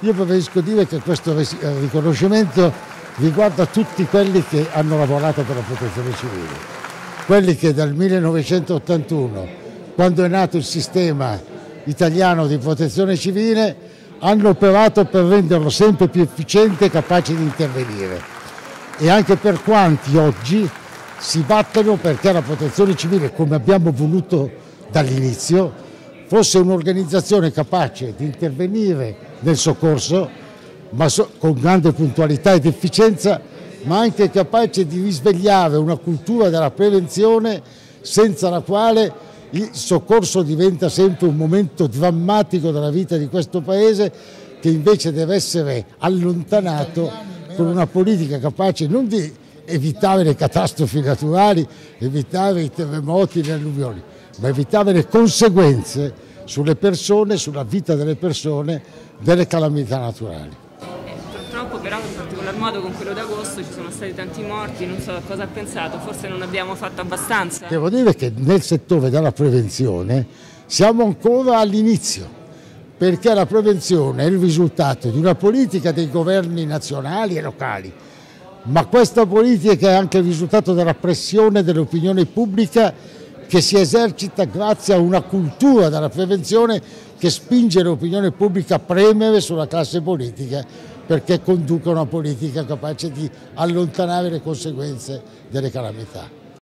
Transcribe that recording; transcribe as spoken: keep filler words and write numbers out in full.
Io preferisco dire che questo riconoscimento riguarda tutti quelli che hanno lavorato per la protezione civile, quelli che dal millenovecentottantuno, quando è nato il sistema italiano di protezione civile, hanno operato per renderlo sempre più efficiente e capace di intervenire. E anche per quanti oggi si battono perché la protezione civile, come abbiamo voluto dall'inizio, fosse un'organizzazione capace di intervenire nel soccorso, ma so, con grande puntualità ed efficienza, ma anche capace di risvegliare una cultura della prevenzione senza la quale il soccorso diventa sempre un momento drammatico della vita di questo Paese, che invece deve essere allontanato con una politica capace non di evitare le catastrofi naturali, evitare i terremoti, le alluvioni, ma evitare le conseguenze sulle persone, sulla vita delle persone, delle calamità naturali. Purtroppo però in particolar modo con quello d'agosto ci sono stati tanti morti, non so cosa ha pensato, forse non abbiamo fatto abbastanza. Devo dire che nel settore della prevenzione siamo ancora all'inizio, perché la prevenzione è il risultato di una politica dei governi nazionali e locali, ma questa politica è anche il risultato della pressione dell'opinione pubblica che si esercita grazie a una cultura della prevenzione che spinge l'opinione pubblica a premere sulla classe politica perché conduca una politica capace di allontanare le conseguenze delle calamità.